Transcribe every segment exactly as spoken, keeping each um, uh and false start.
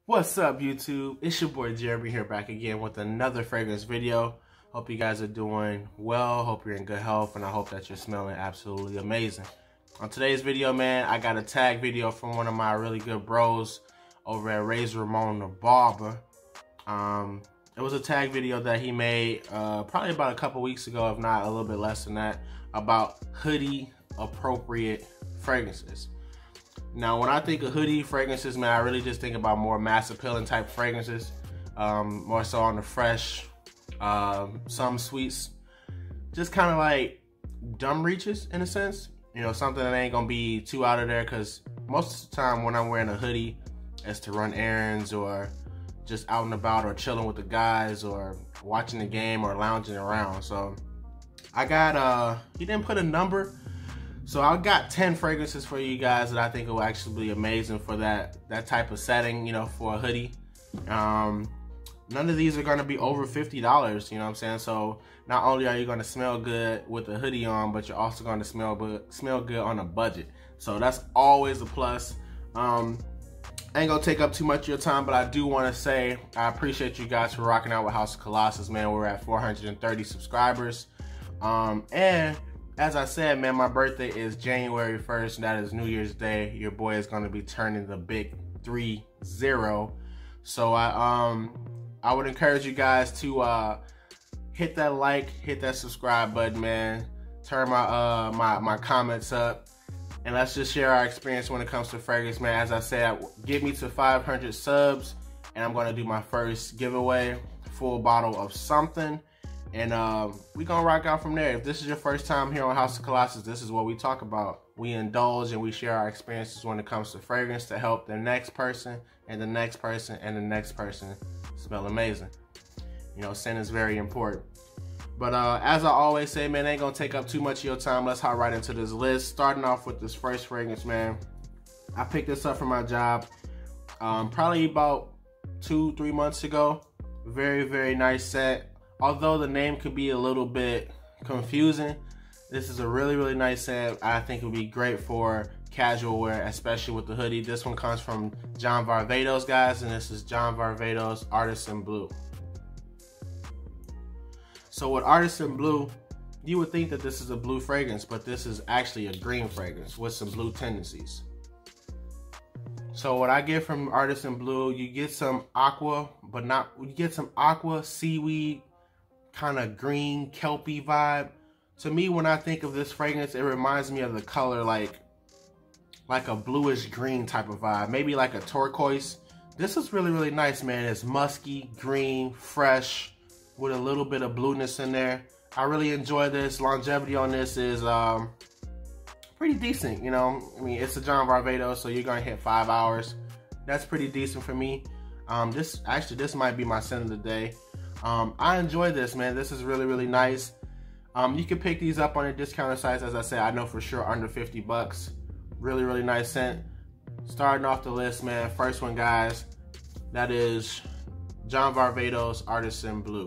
What's up, YouTube? It's your boy Jeremy here, back again with another fragrance video. Hope you guys are doing well, hope you're in good health, and I hope that you're smelling absolutely amazing. On today's video, man, I got a tag video from one of my really good bros over at Razor Ramon the Barber. Um, it was a tag video that he made uh, probably about a couple weeks ago, if not a little bit less than that, about hoodie appropriate fragrances. Now, when I think of hoodie fragrances, man, I really just think about more mass appealing type fragrances, um, more so on the fresh, um, some sweets, just kind of like dumb reaches in a sense. You know, something that ain't gonna be too out of there, because most of the time when I'm wearing a hoodie, it's to run errands or just out and about or chilling with the guys or watching the game or lounging around. So I got, uh, he didn't put a number. So I got ten fragrances for you guys that I think will actually be amazing for that that type of setting, you know, for a hoodie. Um, none of these are gonna be over fifty dollars, you know what I'm saying? So not only are you gonna smell good with a hoodie on, but you're also gonna smell good, smell good on a budget. So that's always a plus. Um, I ain't gonna take up too much of your time, but I do wanna say I appreciate you guys for rocking out with House of Colossus, man. We're at four hundred thirty subscribers. Um, and as I said, man, my birthday is January first, and that is New Year's Day. Your boy is going to be turning the big three zero. So I um I would encourage you guys to uh hit that like, hit that subscribe button, man. Turn my uh my my comments up, and let's just share our experience when it comes to fragrance, man. As I said, get me to five hundred subs, and I'm going to do my first giveaway, full bottle of something. And um, we're gonna rock out from there. If this is your first time here on House of Colossus, this is what we talk about. We indulge and we share our experiences when it comes to fragrance to help the next person and the next person and the next person smell amazing. You know, scent is very important. But uh, as I always say, man, ain't gonna take up too much of your time. Let's hop right into this list. Starting off with this first fragrance, man. I picked this up for my job um, probably about two, three months ago. Very, very nice scent. Although the name could be a little bit confusing, this is a really, really nice scent. I think it would be great for casual wear, especially with the hoodie. This one comes from John Varvatos, guys, and this is John Varvatos Artisan Blue. So with Artisan Blue, you would think that this is a blue fragrance, but this is actually a green fragrance with some blue tendencies. So what I get from Artisan Blue, you get some aqua, but not, you get some aqua, seaweed, kind of green kelpy vibe. To me, when I think of this fragrance, it reminds me of the color like like a bluish green type of vibe, maybe like a turquoise. This is really, really nice, man. It's musky, green, fresh, with a little bit of blueness in there. I really enjoy this. Longevity on this is um pretty decent, you know. I mean, it's a John Varvatos, so you're gonna hit five hours. That's pretty decent for me. Um, this actually, this might be my scent of the day. Um, I enjoy this, man. This is really, really nice. Um, you can pick these up on a discounted sites. As I said, I know for sure under fifty bucks. Really, really nice scent. Starting off the list, man. First one, guys. That is John Varvatos Artisan Blue.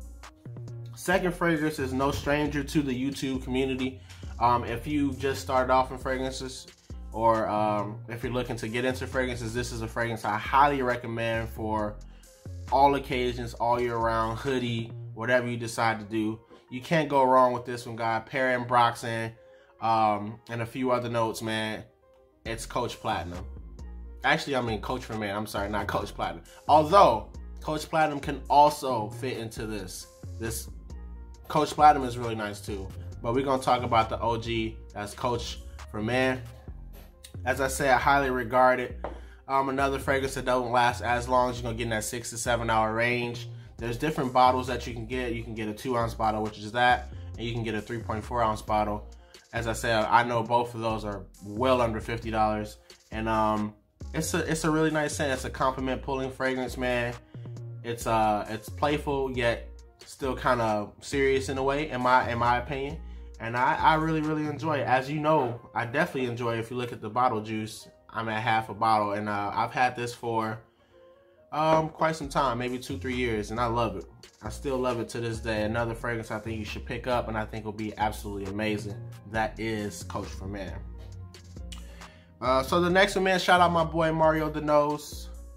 Second fragrance is no stranger to the YouTube community. Um, if you just started off in fragrances, or um, if you're looking to get into fragrances, this is a fragrance I highly recommend for all occasions, all year round, hoodie, whatever you decide to do. You can't go wrong with this one, guy. Pear and Broxan, um, and a few other notes, man. It's Coach Platinum. Actually, I mean Coach for Man. I'm sorry, not Coach Platinum. Although Coach Platinum can also fit into this. This Coach Platinum is really nice too. But we're gonna talk about the O G. That's Coach for Man. As I say, I highly regard it. Um, another fragrance that don't last as long as you're gonna get in that six to seven hour range. There's different bottles that you can get. You can get a two ounce bottle, which is that, and you can get a three point four ounce bottle. As I said, I know both of those are well under fifty dollars, and um, it's a it's a really nice scent. It's a compliment pulling fragrance, man. It's uh it's playful yet still kind of serious in a way, in my in my opinion, and I I really really enjoy it. As you know, I definitely enjoy it. If you look at the bottle juice, I'm at half a bottle, and uh, I've had this for um, quite some time, maybe two, three years, and I love it. I still love it to this day. Another fragrance I think you should pick up, and I think will be absolutely amazing. That is Coach for Man. Uh, so the next one, man, shout out my boy Mario the Nose.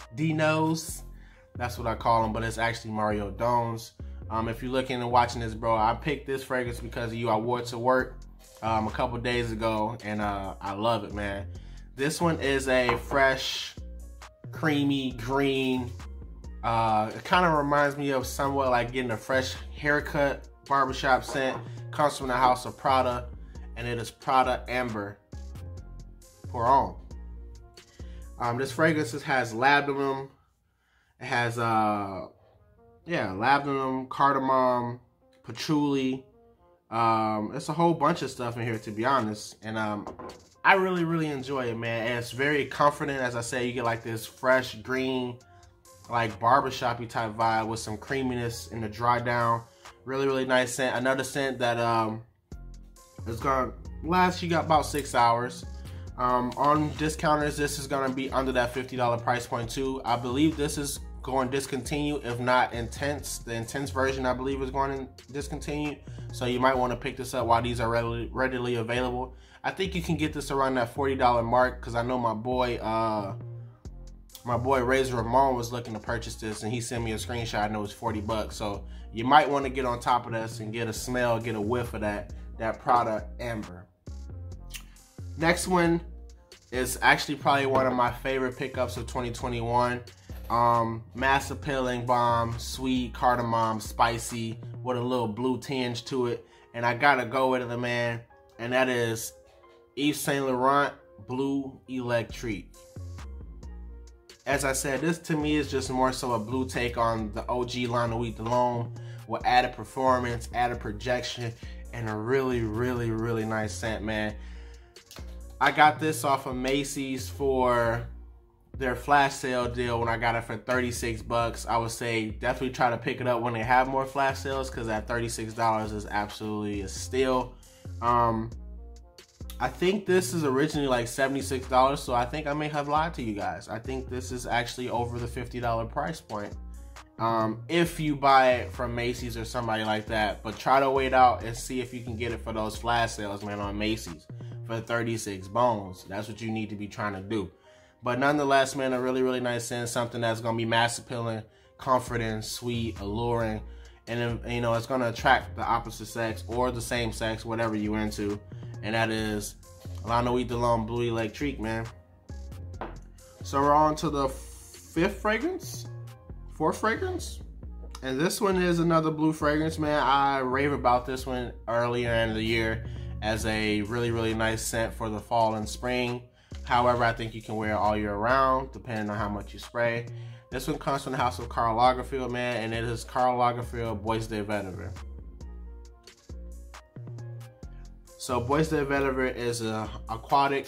Dinos. That's what I call them, but it's actually Mario Domes. Um, if you're looking and watching this, bro, I picked this fragrance because of you. I wore it to work um, a couple days ago, and uh, I love it, man. This one is a fresh, creamy green. Uh, it kind of reminds me of somewhat like getting a fresh haircut barbershop scent. Comes from the house of Prada, and it is Prada Amber. Pour on. Um, this fragrance has labdanum. It has uh, yeah, labdanum, cardamom, patchouli. Um, it's a whole bunch of stuff in here, to be honest. And um, I really, really enjoy it, man. And it's very comforting. As I say, you get like this fresh green, like barbershop-y type vibe with some creaminess in the dry down. Really, really nice scent. Another scent that um, is gonna last you got about six hours. Um, on discounters, this is gonna be under that fifty dollar price point too. I believe this is going to discontinue, if not intense. The intense version, I believe, is going to discontinue. So you might want to pick this up while these are readily, readily available. I think you can get this around that forty dollar mark, because I know my boy, uh, my boy Razor Ramon was looking to purchase this, and he sent me a screenshot. I know it's forty bucks. So you might want to get on top of this and get a smell, get a whiff of that, that Prada Amber. Next one is actually probably one of my favorite pickups of twenty twenty-one. Um, mass appealing bomb, sweet, cardamom, spicy, with a little blue tinge to it. And I gotta go with it, man. And that is Yves Saint Laurent Blue Electrique. As I said, this to me is just more so a blue take on the O G La Nuit de l'Homme, with added performance, added projection, and a really, really, really nice scent, man. I got this off of Macy's for their flash sale deal when I got it for thirty-six bucks. I would say definitely try to pick it up when they have more flash sales, because at thirty-six dollars is absolutely a steal. Um, I think this is originally like seventy-six dollars, so I think I may have lied to you guys. I think this is actually over the fifty dollar price point. Um, if you buy it from Macy's or somebody like that, but try to wait out and see if you can get it for those flash sales, man, on Macy's for thirty-six bones. That's what you need to be trying to do. But nonetheless, man, a really, really nice scent, something that's going to be mass appealing, comforting, sweet, alluring. And, then, you know, it's going to attract the opposite sex or the same sex, whatever you're into. And that is La Nuit de l'Homme Blue Electrique, man. So we're on to the fifth fragrance, fourth fragrance. And this one is another blue fragrance, man. I rave about this one earlier in the year as a really, really nice scent for the fall and spring. However, I think you can wear it all year round, depending on how much you spray. This one comes from the house of Karl Lagerfeld, man, and it is Karl Lagerfeld Bois de Vetiver. So Bois de Vetiver is a aquatic,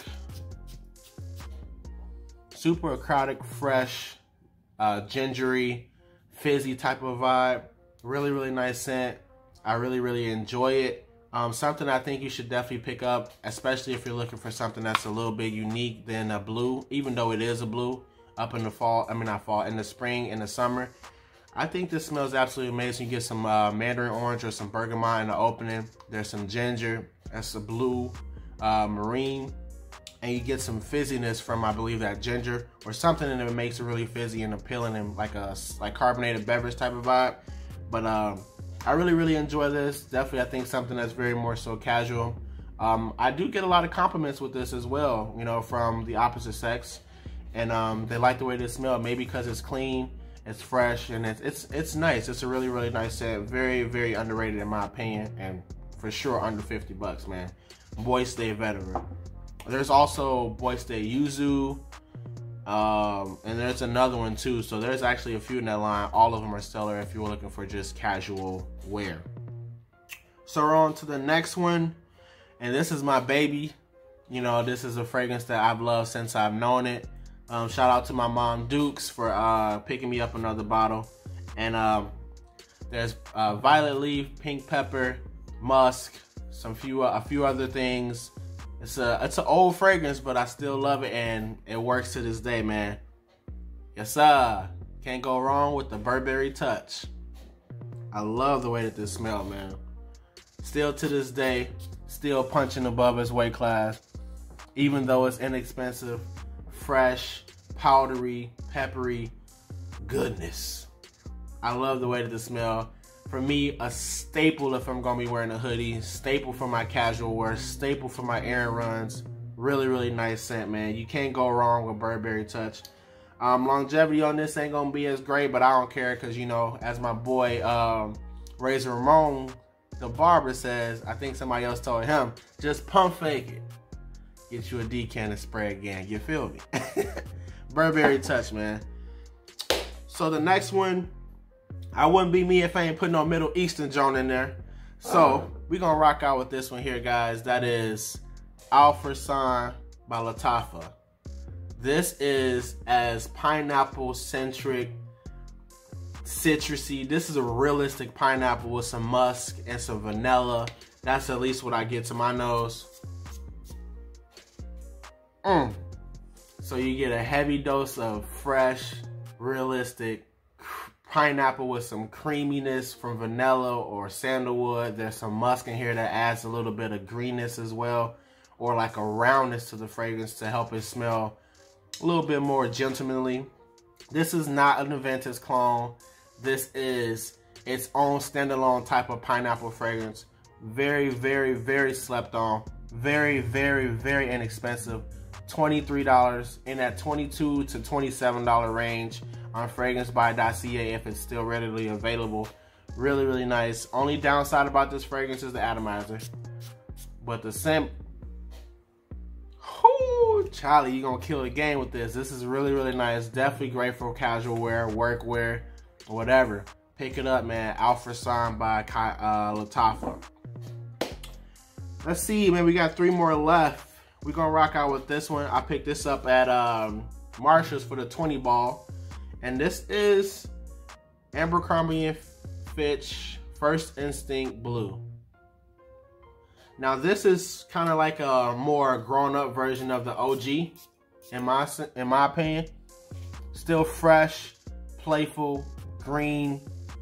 super aquatic, fresh, uh, gingery, fizzy type of vibe. Really, really nice scent. I really, really enjoy it. Um, something I think you should definitely pick up, especially if you're looking for something that's a little bit unique than a blue, even though it is a blue, up in the fall, I mean not fall, in the spring, in the summer. I think this smells absolutely amazing. You get some uh, mandarin orange or some bergamot in the opening. There's some ginger, that's a blue, uh, marine, and you get some fizziness from, I believe, that ginger or something, and it makes it really fizzy and appealing and like a like carbonated beverage type of vibe. But um, I really, really enjoy this. Definitely, I think something that's very more so casual. Um, I do get a lot of compliments with this as well, you know, from the opposite sex. And um, they like the way this smells, maybe because it's clean, it's fresh, and it's, it's, it's nice. It's a really, really nice scent. Very, very underrated in my opinion, and for sure under fifty bucks, man. Bois de Vetiver. There's also Bois de Yuzu, um, and there's another one too. So there's actually a few in that line. All of them are stellar if you're looking for just casual wear. So we're on to the next one, and this is my baby. You know, this is a fragrance that I've loved since I've known it. Um, shout out to my mom Dukes for uh, picking me up another bottle. And um, there's uh, violet leaf, pink pepper, musk, some few a few other things. It's a it's an old fragrance, but I still love it, and it works to this day, man. Yes, sir. Can't go wrong with the Burberry touch. I love the way that this smells, man. Still to this day, still punching above its weight class, even though it's inexpensive, fresh, powdery, peppery, goodness. I love the way that this smell. For me, a staple if I'm gonna be wearing a hoodie, staple for my casual wear, staple for my errand runs. Really, really nice scent, man. You can't go wrong with Burberry Touch. Um, longevity on this ain't gonna be as great, but I don't care because, you know, as my boy um, Razor Ramon, the barber, says, I think somebody else told him, just pump fake it. Get you a decan and spray again. You feel me? Burberry Touch, man. So the next one, I wouldn't be me if I ain't put no Middle Eastern joint in there. So we're gonna rock out with this one here, guys. That is Al Farsan by Lattafa. This is as pineapple centric, citrusy. This is a realistic pineapple with some musk and some vanilla. That's at least what I get to my nose. Mm. So you get a heavy dose of fresh, realistic pineapple with some creaminess from vanilla or sandalwood. There's some musk in here that adds a little bit of greenness as well, or like a roundness to the fragrance to help it smell a little bit more gentlemanly. This is not an Aventus clone. This is its own standalone type of pineapple fragrance. Very, very, very slept on. Very, very, very inexpensive. twenty-three dollars in that twenty-two to twenty-seven dollar range on fragrance buy dot c a if it's still readily available. Really, really nice. Only downside about this fragrance is the atomizer. But the scent, whoo, Charlie, you're gonna kill the game with this. This is really, really nice. Definitely great for casual wear, work wear, whatever. Pick it up, man. Al Farsan by uh, Lattafa. Let's see, man, we got three more left. We're gonna rock out with this one. I picked this up at um, Marshall's for the twenty ball. And this is Abercrombie and Fitch First Instinct Blue. Now this is kind of like a more grown-up version of the O G, in my in my opinion. Still fresh, playful, green,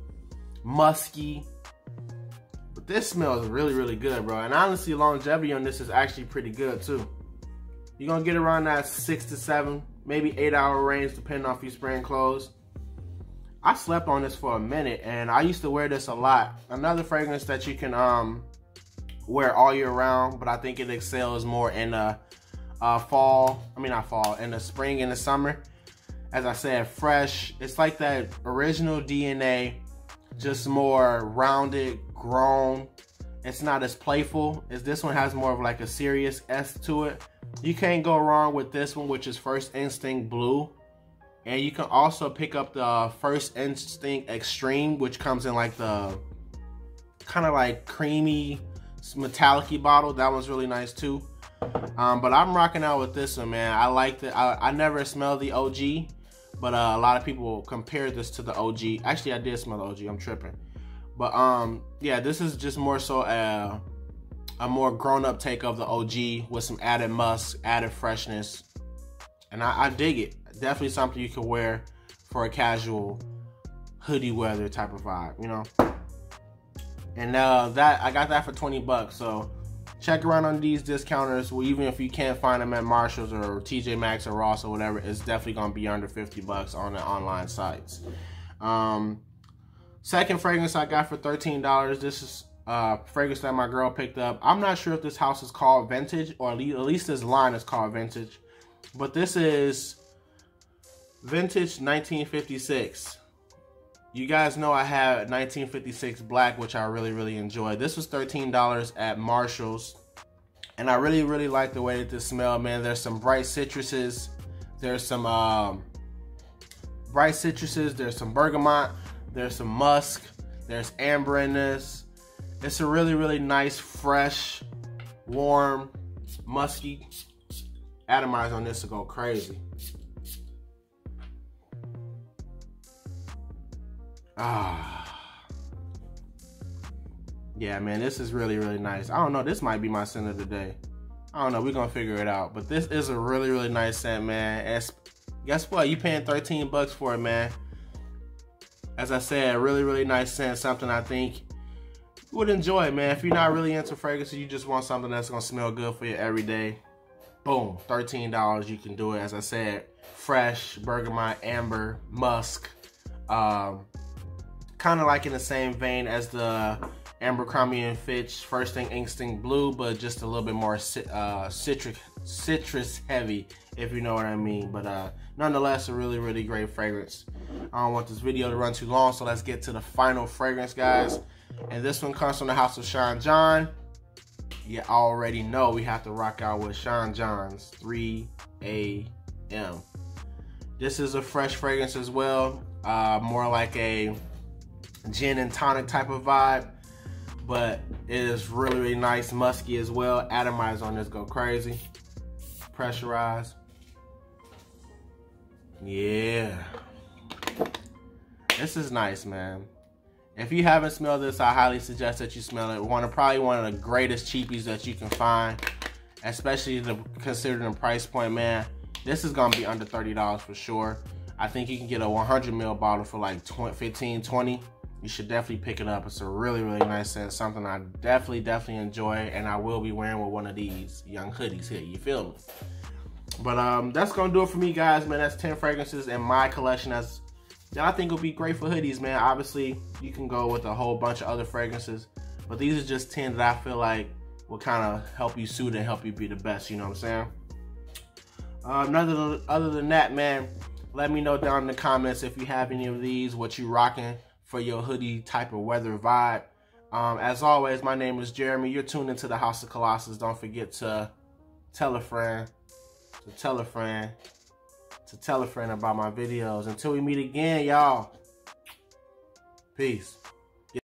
musky. But this smells really, really good, bro. And honestly, longevity on this is actually pretty good too. You're gonna get around that six to seven, maybe eight hour range, depending on if you're spraying clothes. I slept on this for a minute, and I used to wear this a lot. Another fragrance that you can um, wear all year round, but I think it excels more in the uh, fall, I mean not fall, in the spring and the summer. As I said, fresh. It's like that original D N A, just more rounded, grown. It's not as playful as this one. Has more of like a serious S to it. You can't go wrong with this one, which is First Instinct Blue. And you can also pick up the First Instinct Extreme, which comes in like the kind of like creamy, metallic-y bottle. That one's really nice too. Um, but I'm rocking out with this one, man. I like it. I, I never smelled the O G, but uh, a lot of people compare this to the O G. Actually, I did smell the O G. I'm tripping. But um, yeah, this is just more so a, a more grown-up take of the O G with some added musk, added freshness. And I, I dig it. Definitely something you can wear for a casual hoodie weather type of vibe, you know? And uh, that I got that for twenty bucks. So check around on these discounters. Well, even if you can't find them at Marshall's or T J Maxx or Ross or whatever, it's definitely gonna be under fifty bucks on the online sites. Um, second fragrance I got for thirteen dollars. This is uh, fragrance that my girl picked up. I'm not sure if this house is called Vintage, or at least this line is called Vintage. But this is Vintage nineteen fifty-six. You guys know I have nineteen fifty-six Black, which I really, really enjoy. This was thirteen dollars at Marshall's. And I really, really like the way that this smells, man. There's some bright citruses. There's some um, bright citruses. There's some bergamot. There's some musk. There's amber in this. It's a really, really nice, fresh, warm, musky. Atomize on this to go crazy. Ah, yeah, man, this is really, really nice. I don't know, this might be my scent of the day. I don't know, we're gonna figure it out. But this is a really, really nice scent, man. And guess what? You paying thirteen bucks for it, man. As I said, really, really nice scent. Something I think you would enjoy, man. If you're not really into fragrances, you just want something that's gonna smell good for you every day. Boom, thirteen dollars, you can do it. As I said, fresh, bergamot, amber, musk. Um, kind of like in the same vein as the Abercrombie and Fitch First Instinct Blue, but just a little bit more uh, citric, citrus heavy, if you know what I mean. But uh, nonetheless, a really, really great fragrance. I don't want this video to run too long, so let's get to the final fragrance, guys. And this one comes from the house of Sean John. You already know we have to rock out with Sean John's three A M. This is a fresh fragrance as well, uh, more like a gin and tonic type of vibe, but it is really, really nice, musky as well. Atomize on this go crazy. Pressurize. Yeah. This is nice, man. If you haven't smelled this, I highly suggest that you smell it. One of probably one of the greatest cheapies that you can find, especially the, considering the price point, man. This is gonna be under thirty dollars for sure. I think you can get a one hundred mil bottle for like fifteen, twenty. You should definitely pick it up. It's a really, really nice scent. Something I definitely, definitely enjoy, and I will be wearing with one of these young hoodies here. You feel me? But um, that's gonna do it for me, guys, man. That's ten fragrances in my collection that's, that I think will be great for hoodies, man. Obviously, you can go with a whole bunch of other fragrances, but these are just ten that I feel like will kind of help you suit and help you be the best, you know what I'm saying? Um, other, than, other than that, man, let me know down in the comments if you have any of these, what you rocking for your hoodie type of weather vibe. Um, as always, my name is Jeremy. You're tuned into the House of Colossus. Don't forget to tell a friend, to tell a friend, to tell a friend about my videos. Until we meet again, y'all. Peace.